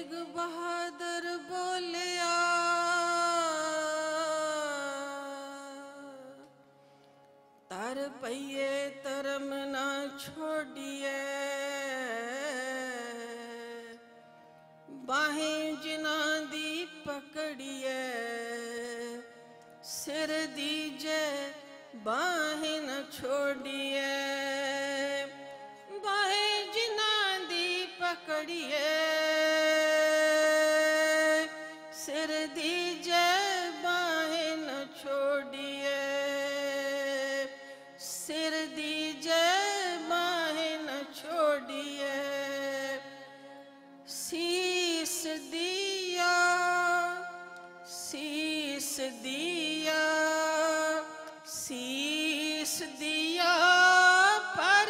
तेग बहादुर बोलिया, तार पइये तरम ना छोड़िए, बाहें जिना दी पकड़िए, सिर दीजे बाहें न छोड़िए, बाहें जिना दी पकड़िए, सिर दीजे बाहें न छोड़िए, सिर दीजे बाहें न छोड़िए, शीस दिया, शीस दिया, शीस दिया पर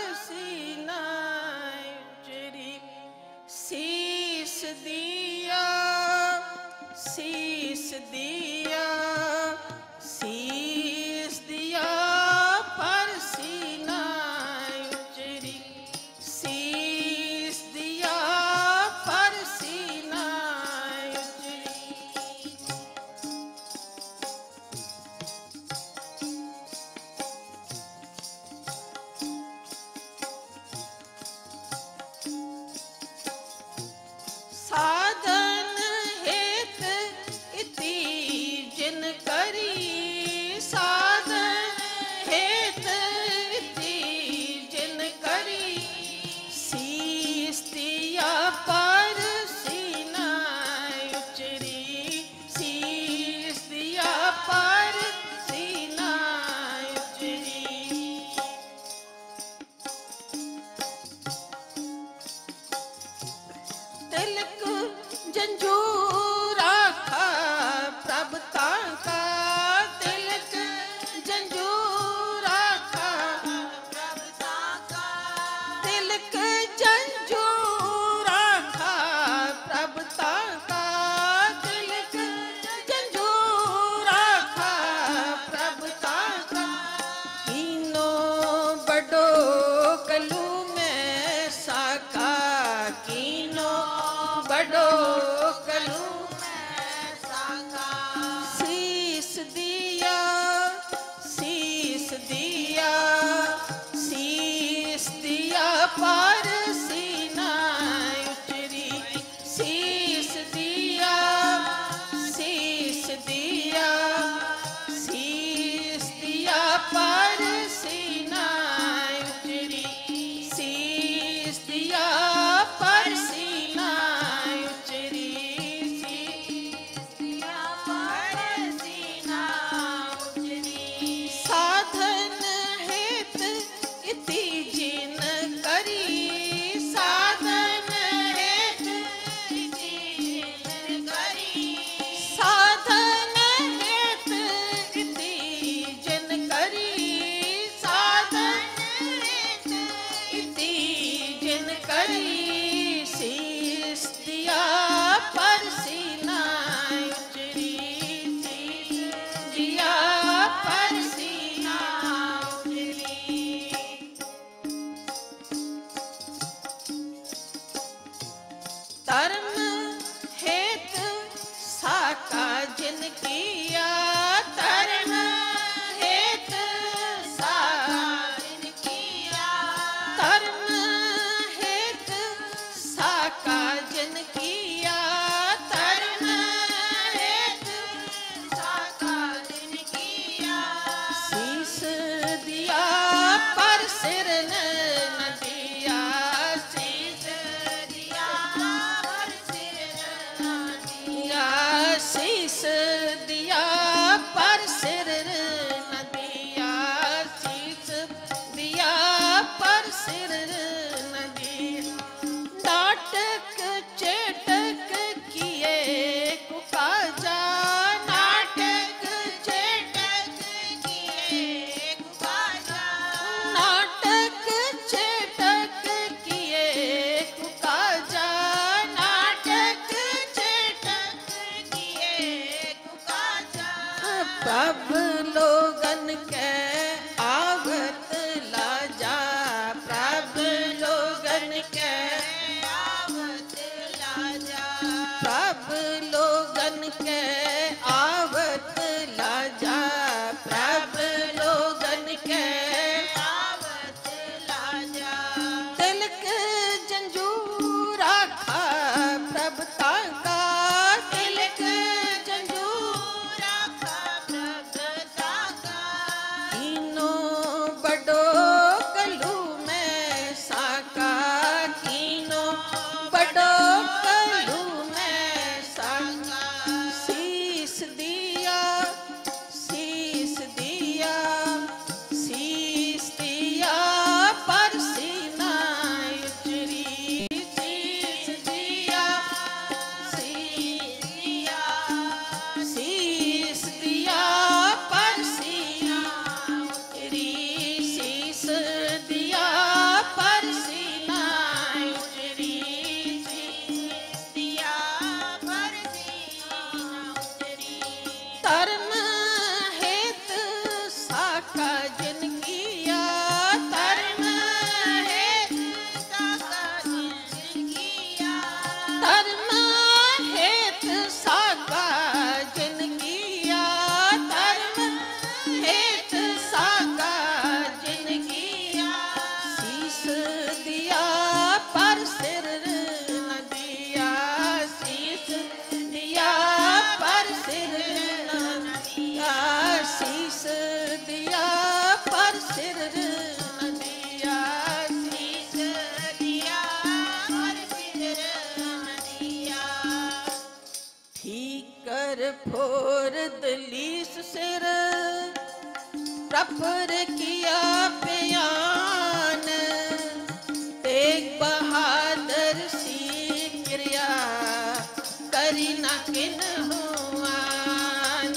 प्रभुर किया बयान, तेग बहादुर सी क्रिया, करी ना किन्हुआन।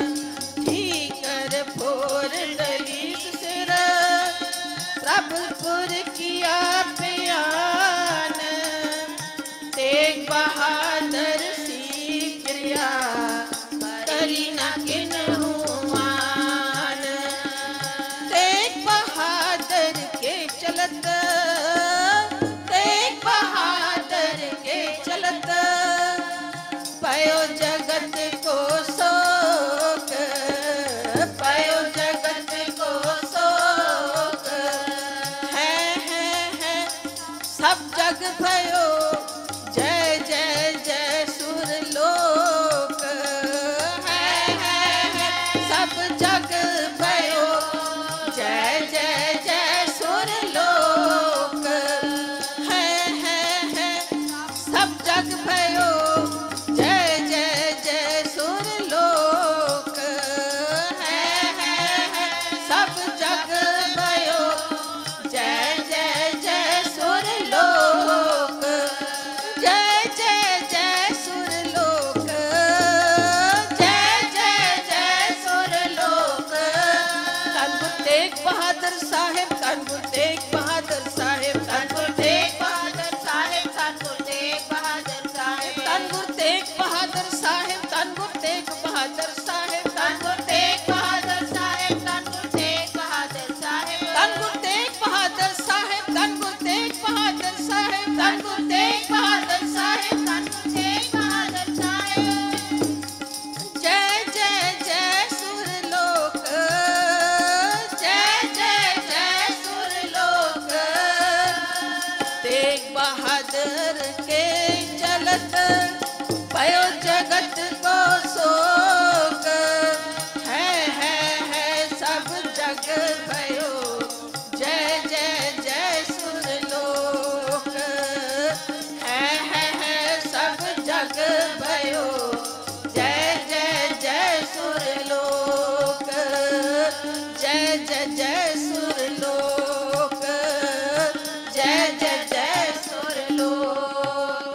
ठीकर फोर डली सिर, प्रभुपुर किया बयान, तेग बहादुर सी क्रिया, करी ना किन्हुआन। तेग बहादुर के चलत, तेग बहादुर के चलत, पयो जगत को शोक, पयो जगत को शोक। है सब जग भयो, जय जय जय सुरलोक। है सब जग भयो, जय जय जय सुरलोक। है सब जग भयो, जय जय जय सुरलोक। है सब जग भयो, जय जय जय सुरलोक। जय जय जय सुरलोक, जय जय जय सुरलोक। धन गुरु तेग बहादुर साहिब, धन गुरु तेग बहादुर साहिब, धन गुरु तेग बहादुर साहिब, धन गुरु तेग बहादुर साहिब, धन गुरु तेग बहादुर साहिब, धन गुरु तेग बहादुर साहिब, धन गुरु तेग बहादुर साहिब, धन गुरु तेग बहादुर साहिब, धन गुरु तेग बहादुर साहिब, धन गुरु तेग बहादुर साहिब, धन गुरु तेग बहादुर साहिब, धन गुरु तेग बहादुर साहिब। जय जय जय सुरलोक, जय जय जय सुरलोक। तेग बहादुर के चलत, भयो जगत को शोक। है सब जग भयो, जय जय जय सुरलोक। है सब जग भयो, जय जय जय सुरलोक। जय जय जय सुरलोक, जय जय जय सुरलोक।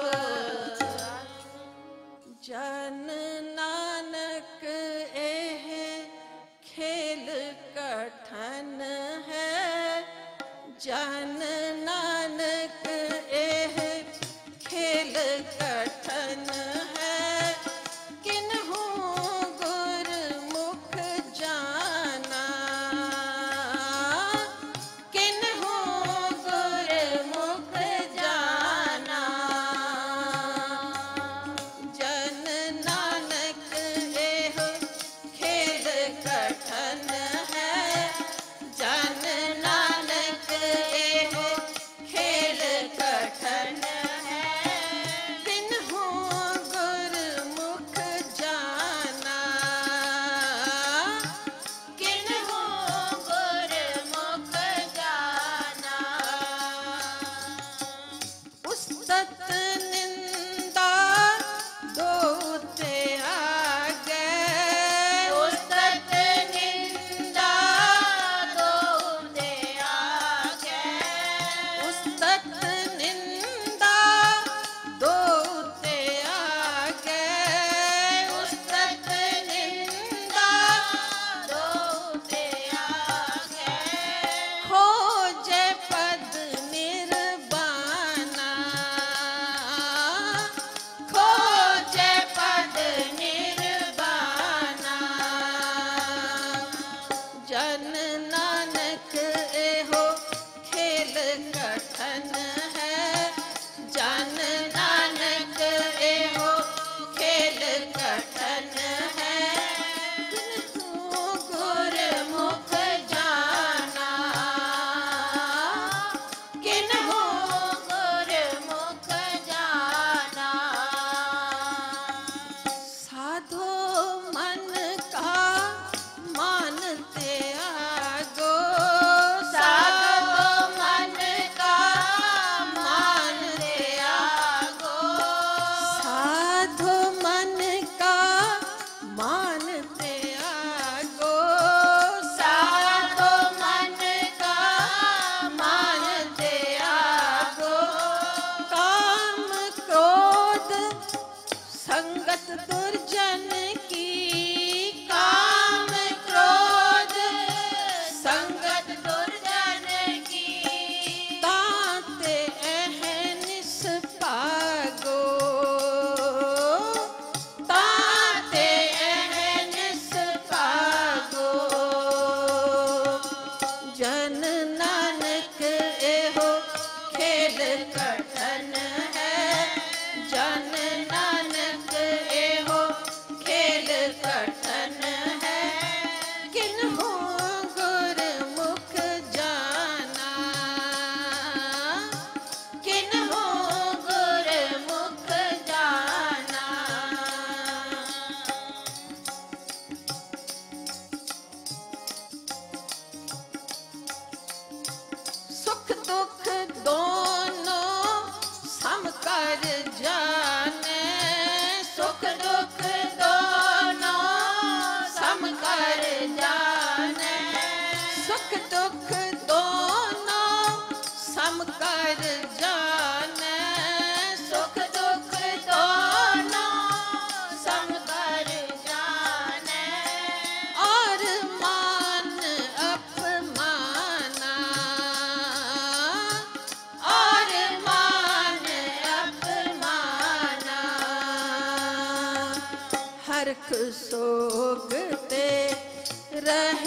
जन नानक एह खेल कठन है, जन नानक एह खेल कठन है। किन्हू गुरमुख जाना,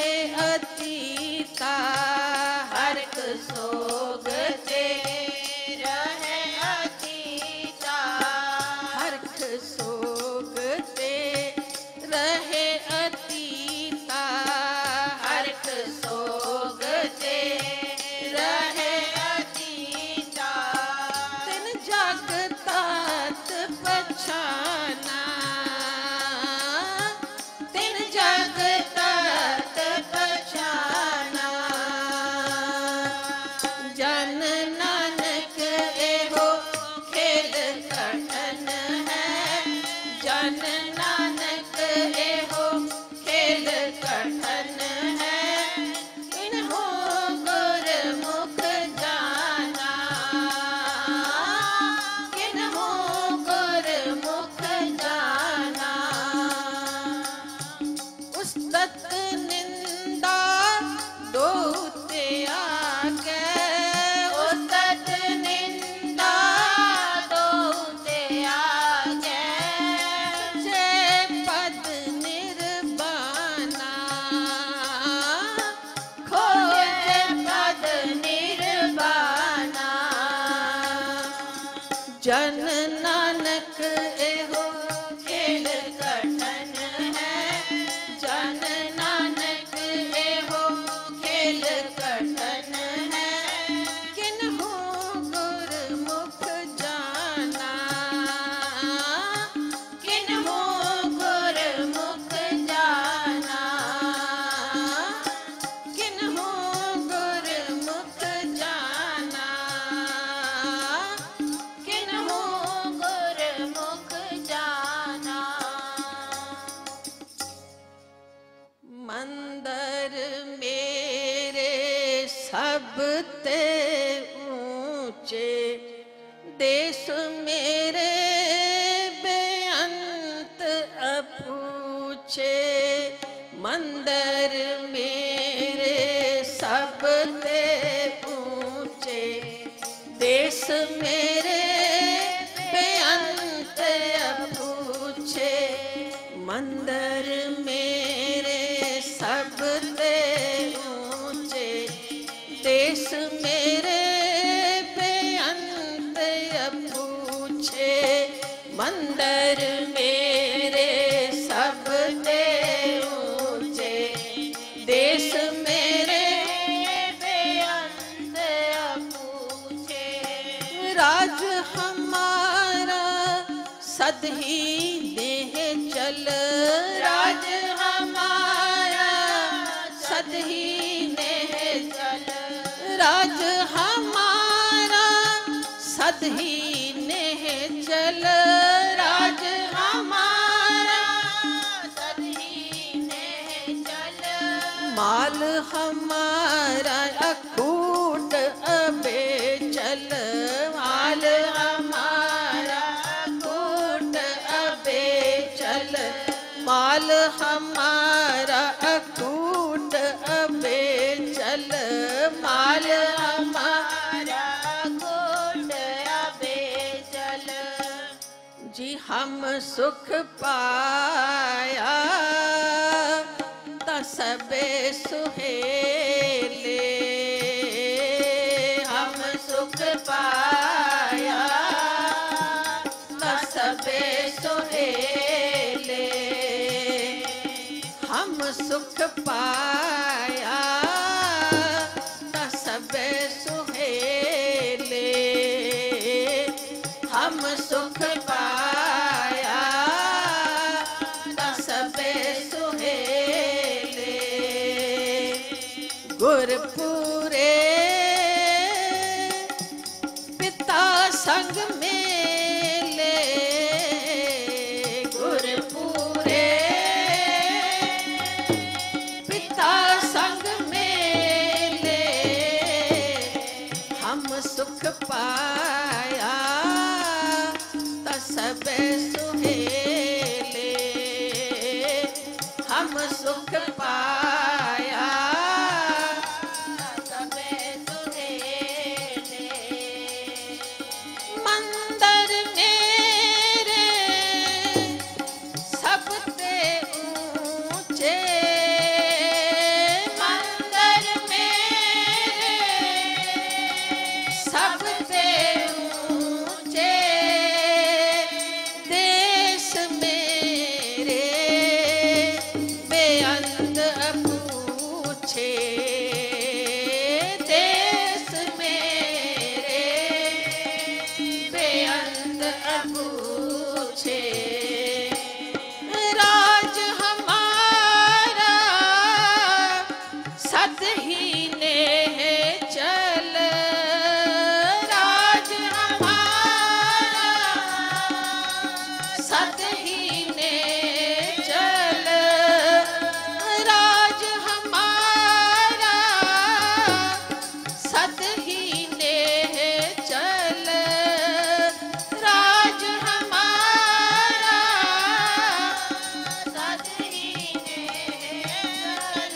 अतीता, हरख सोग ते रहे अतीता, हरख सोग ते रहे अतीता, हरख सोग ते रहे अतीता। तिन जग तात पछाना, तिन जग तात पछाना, जन नानक एहो खेल कठन है, जन नानक एहो खेल कठन है, इन्हो गुरमुख जाना, किन्हो गुरमुख जाना। उस्तत निंदा दो त्यागे, उस्तत निंदा दो त्यागे, जय पद निर्वाणा, खोजे पद निर्वाणा। जन नानक एहो खेल कठन है, जन नानक एहो खेल कठन है, किन्हो गुरमुख जाना, किन्हो गुरमुख जाना, किन्हो गुरमुख जाना, किन्हो गुरमुख जाना। मंदिर मेरे सब ते ऊंचे, देश मेरे बेअंत अपूछे, मंदिर मेरे सब ते ऊंचे, देश मेरे बेअंत अपूछे, मंदिर मेरे सब ते ऊंचे, देश मेरे बेअंत अपूछे, मंदिर मेरे सब ते ऊंचे, देश मेरे बेअंत अपूछे। राज हमारा सदही देह चल, राज हमारा सदही नेह चल, राज हमारा सदही नेह चल, राज हमारा सदही नेह चल, माल हमारा अकूट अबेचल, माल हमारा अकूट अबेचल, माल हमारा अकूट अबेचल, माल हमारा अकूट अबेचल। जी हम सुख पाया ता सबे सुहेले, हम सुख पाया ता सबे सुहेले, हम सुख पाया ता सबे सुहेले, हम सुख पाया ता सबे सुहेले। गुरपुरे पिता संग मेले, गुरपुरे पिता संग मेले, हम सुख पाया ता सबे सुहेले, हम सुख पाया ता सबे पूछे देश मेरे बेअंत अपूछे राज हमारा सतहीने चल राज हमारा सतहीने चल राज हमारा सतहीने चल राज हमारा सतहीने चल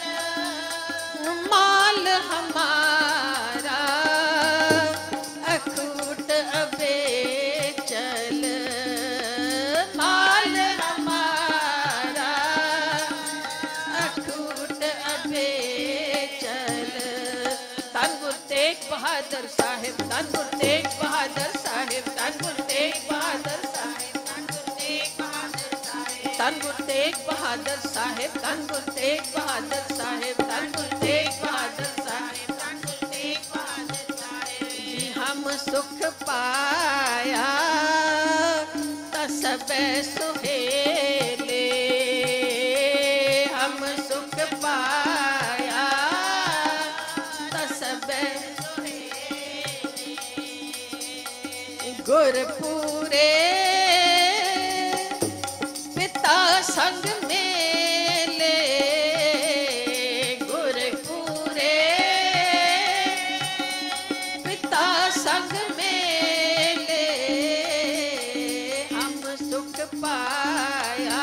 माल हमारा अखूट अबे चल माल हमारा अखूट अबे चल धन गुरु तेग बहादुर साहिब धन गुरु तेग बहादुर साहिब धन गुरु तेग बहादुर साहिब धन गुरु तेग बहादुर साहिब धन गुरु तेग बहादुर साहिब धन गुरु तेग बहादुर साहिब धन गुरु तेग बहादुर साहिब जी हम सुख पाया तसब सुहेले हम सुख पाया तसब गुरपुरे पिता संग मेले गुरपुरे पिता संग मेले हम सुख पाया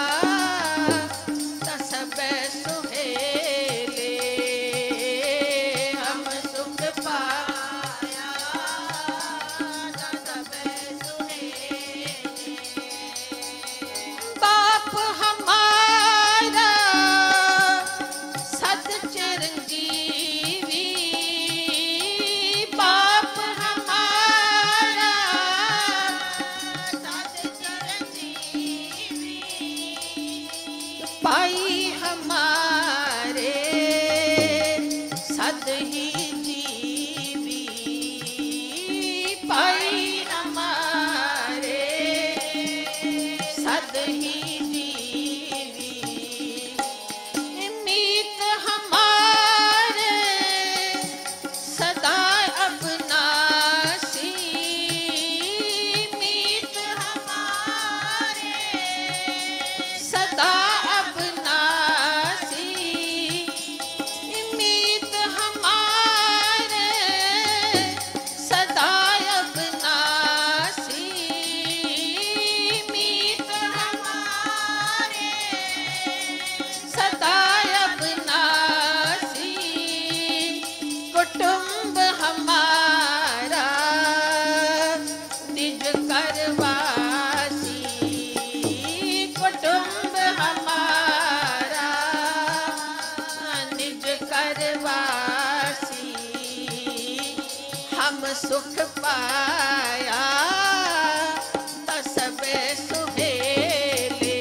तसब सुहेले हम सुख पाया तसब सुहेले बाप हमारा सत चिरंजीवी बाप हमारा सत चिरंजीवी पाई हमारे सद ही जीवी पाई हमारे सद ही जीवी मीत हमारे सदा अबनासी मीत हमारे सदा अबनासी मीत हमारे सदा अबनासी मीत हमारे सदा अबनासी कुटुंब हमारा निज करवासी कुटुंब हमारा निज करवासी हम सुख पाया तसब सुहेले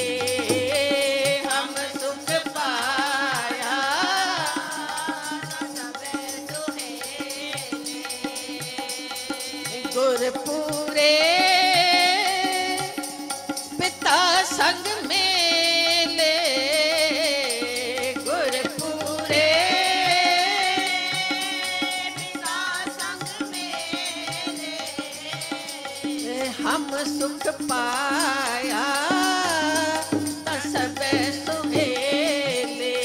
हम सुख पाया तसब सुहेले गुरपुरे पिता संग मेले गुरपुरे पिता संग मेले हम सुख पाया तसब सुहेले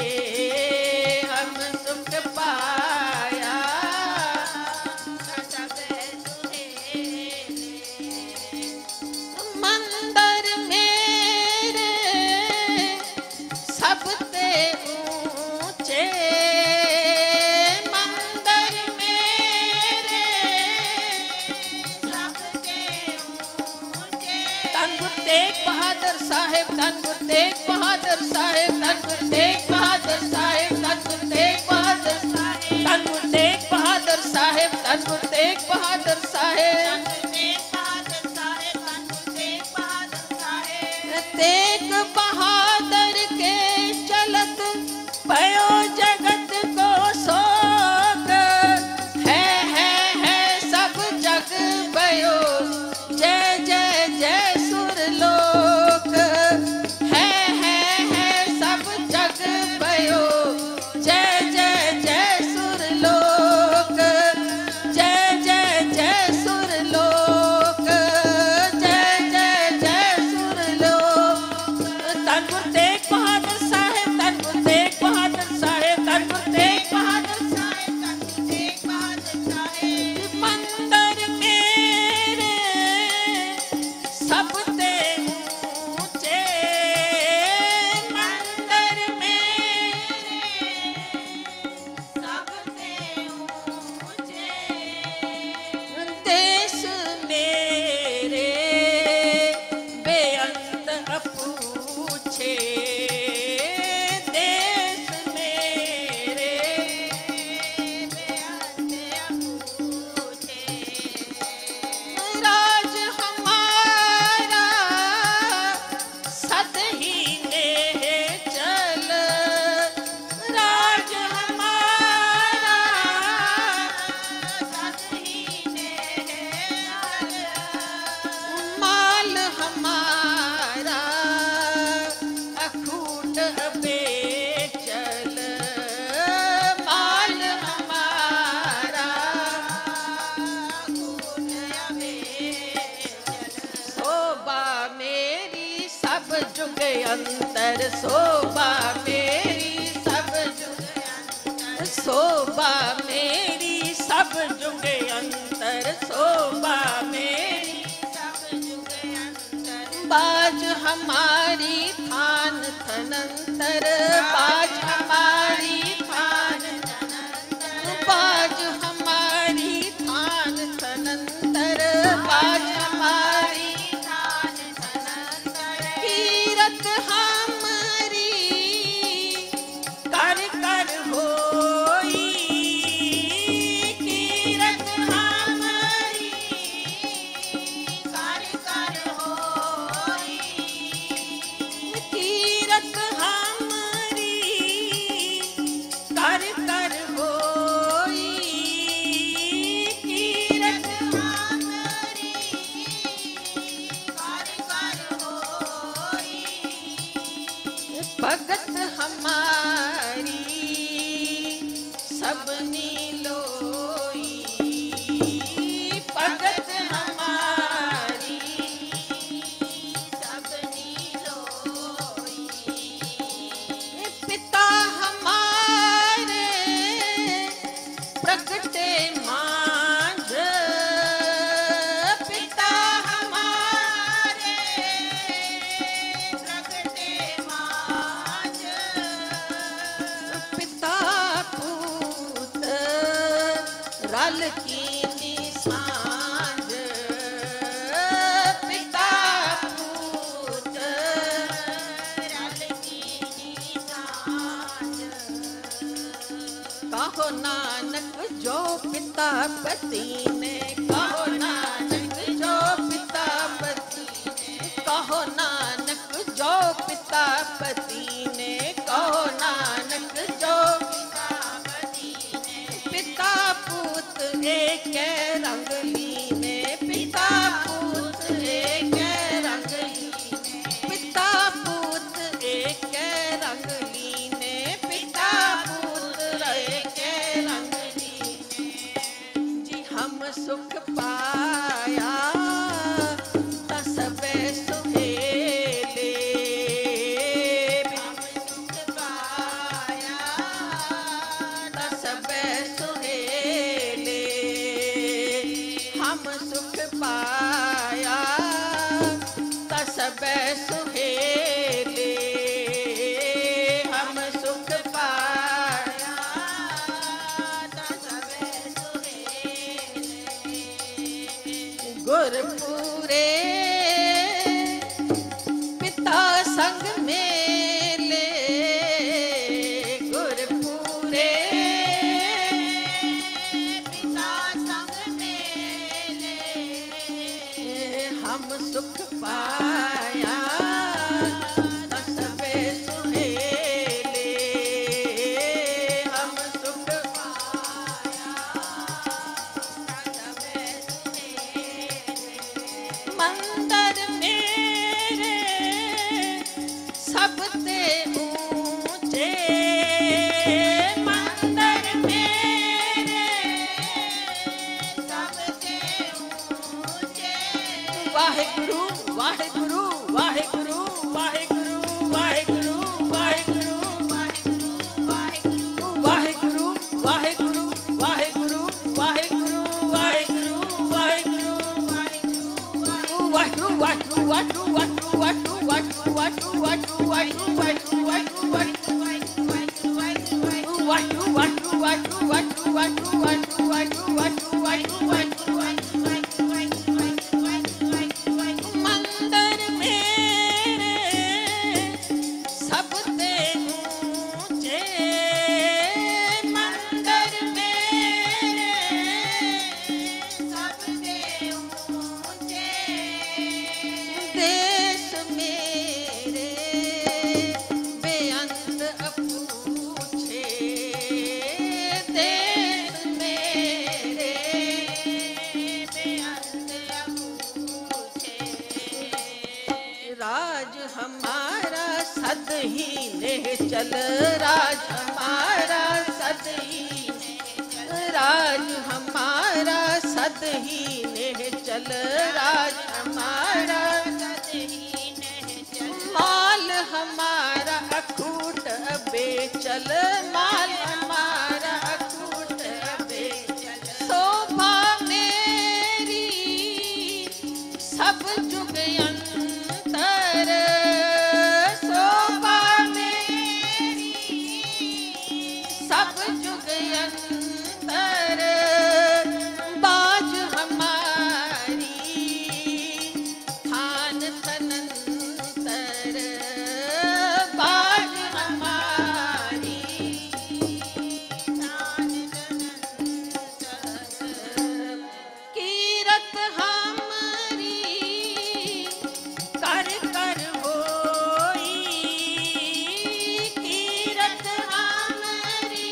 हम सुख पाया तसब सुहेले मंदिर मेरे सबते ऊंचे मंदिर मेरे सबते ऊंचे धन गुरु तेग बहादुर साहिब धन गुरु तेग बहादुर साहिब धन गुरु तेग बहादुर साहिब धन गुरु तेग बहादुर साहिब धन गुरु तेग बहादुर साहिब धन गुरु तेग बहादुर साहिब तेग बहादुर के चलत भयो जगत अंतर शोभा मेरी सब शोभा मेरी सब जुगे अंतर शोभा मेरी सब जुगे अंतर बाज हमारी थान थनंतर बाज हमारी थान थनंतर बाज हमारी थान थनंतर बाज हमारी थान थनंतर कीरत हमारी कर कर होई कीरत हमारी कर कर होई कीरत हमारी कर कर होई कीरत हमारी कर कर होई भगत हमारी सबनी लोई भगत हमारी सबनी लोई पिता हमारे प्रगटे मांझ पिता हमारे प्रगटे मांझ पिता पूत रल की निसांझ पिता पूत रल की निसांझ कहो नानक जो पिता पति ने कहो नानक जो पिता पति ने कहो नानक जो पिता पति ने कहो नानक जो पिता पति ने पिता पूत एक रंग लीने पिता पूत एक रंग लीने पिता पूत एक रंग लीने पिता पूत एक रंग लीने जी हम सुख पाया तसबे सुहेले हम सुख पाया तसबे सुहेले हम सुख पाया तसबे सुहेले हम सुख पाया तसबे सुहेले गुरपुरे पिता संग मेले गुरपुरे पिता संग मेले हम सुख पाया तसबे सुहेले हम सुख पाया तसबे सुहेले मंदिर मेरे सबते ऊंचे मंदिर मेरे सबते ऊंचे वाहिगुरु वाहिगुरु वाहिगुरु वाहिगुरु वाहिगुरु वाहिगुरु वाहिगुरु वाहिगुरु वाहिगुरु वाहिगुरु वाहिगुरु वाहिगुरु वाहिगुरु वाहिगुरु वाहिगुरु मंदिर मेरे सबते ऊंचे मंदिर मेरे सबते ऊंचे देश मेरे बेअंत अपूछे देश मेरे बेअंत अपूछे राज हमारा सद ही निश्चल राज हमारा सद ही राज हमारा सद ही निश्चल राज हमारा सद ही निश्चल माल हमारा चल माल हमारा कूट बेचल शोभा मेरी सब जुग अंतर शोभा मेरी सब जुग अंतर बाज हमारी थान तनंतर बाज हमारी थान तनंतर कीरत हमारी कर कर होई कीरत हमारी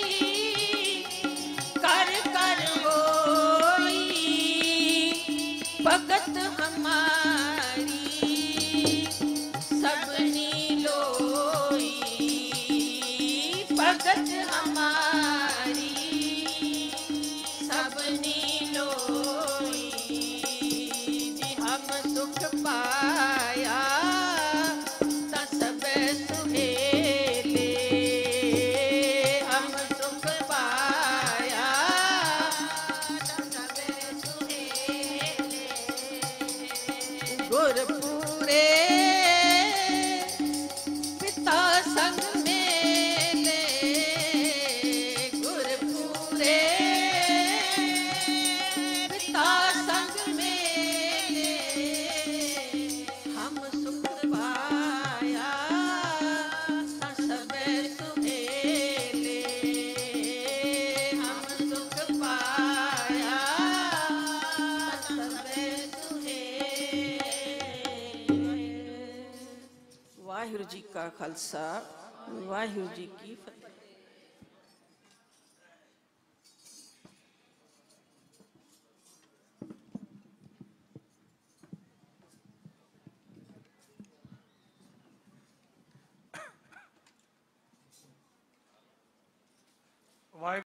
कर कर होई भगत हमारी सबनी लोई भगत हमारी सबनी लोई जी हम सुख पाया ता सब सुहेले हम सुख पाया ता सब सुहेले गुरपुरे पिता संग मेले गुरपुरे पिता संग मेले हम सुख पाया ता सब सुहेले हम सुख पाया ता सब सुहेले वाहिगुरु जी का खालसा वाहिगुरु जी की फतेह। वाहिगुरु